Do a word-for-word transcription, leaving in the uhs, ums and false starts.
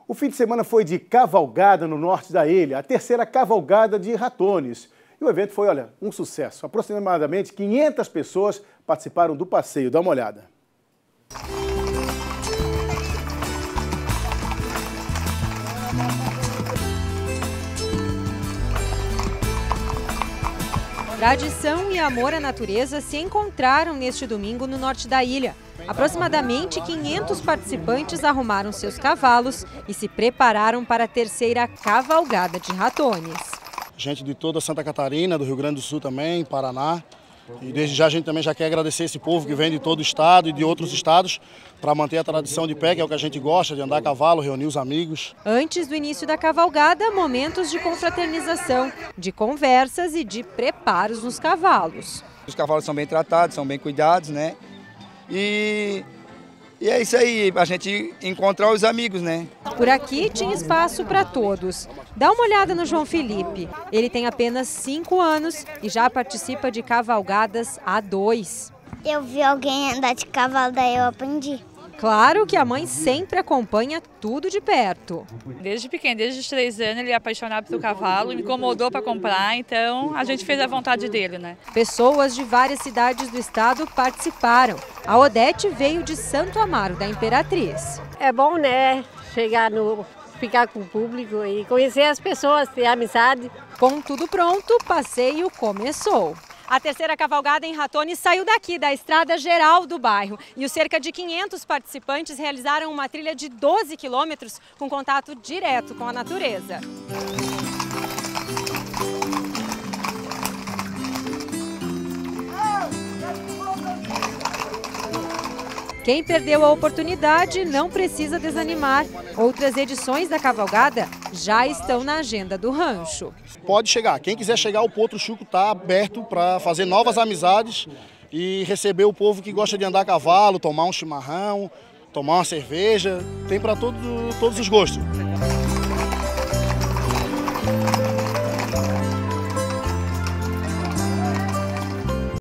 O fim de semana foi de cavalgada no norte da ilha, a terceira cavalgada de ratones. E o evento foi, olha, um sucesso. Aproximadamente quinhentas pessoas participaram do passeio. Dá uma olhada. Tradição e amor à natureza se encontraram neste domingo no norte da ilha. Aproximadamente quinhentos participantes arrumaram seus cavalos e se prepararam para a terceira cavalgada de ratones. Gente de toda Santa Catarina, do Rio Grande do Sul também, Paraná. E desde já a gente também já quer agradecer esse povo que vem de todo o estado e de outros estados para manter a tradição de pé, que é o que a gente gosta, de andar a cavalo, reunir os amigos. Antes do início da cavalgada, momentos de confraternização, de conversas e de preparos nos cavalos. Os cavalos são bem tratados, são bem cuidados, né? E, e é isso aí, a gente encontrar os amigos, né? Por aqui tinha espaço para todos. Dá uma olhada no João Felipe. Ele tem apenas cinco anos e já participa de cavalgadas há dois. Eu vi alguém andar de cavalo, daí eu aprendi. Claro que a mãe sempre acompanha tudo de perto. Desde pequeno, desde os três anos, ele é apaixonado pelo cavalo, me incomodou para comprar, então a gente fez a vontade dele, né? Pessoas de várias cidades do estado participaram. A Odete veio de Santo Amaro, da Imperatriz. É bom, né? Chegar no... ficar com o público e conhecer as pessoas, ter amizade. Com tudo pronto, o passeio começou. A terceira cavalgada em Ratones saiu daqui, da estrada geral do bairro. E os cerca de quinhentos participantes realizaram uma trilha de doze quilômetros com contato direto com a natureza. Quem perdeu a oportunidade não precisa desanimar. Outras edições da cavalgada já estão na agenda do rancho. Pode chegar. Quem quiser chegar, o Potro Chuco está aberto para fazer novas amizades e receber o povo que gosta de andar a cavalo, tomar um chimarrão, tomar uma cerveja. Tem para todo, todos os gostos.